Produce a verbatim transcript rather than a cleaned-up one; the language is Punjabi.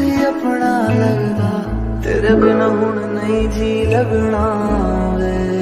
ही अपना लगदा, तेरे बिना हुण नहीं जी लगना वे।